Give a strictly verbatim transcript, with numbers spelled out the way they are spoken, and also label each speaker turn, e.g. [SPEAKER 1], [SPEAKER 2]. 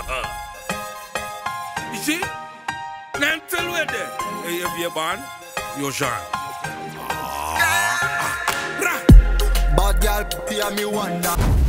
[SPEAKER 1] You see? Now tell where there. Hey, if you're born, you're Jean.
[SPEAKER 2] Bad girl, hear me wonder.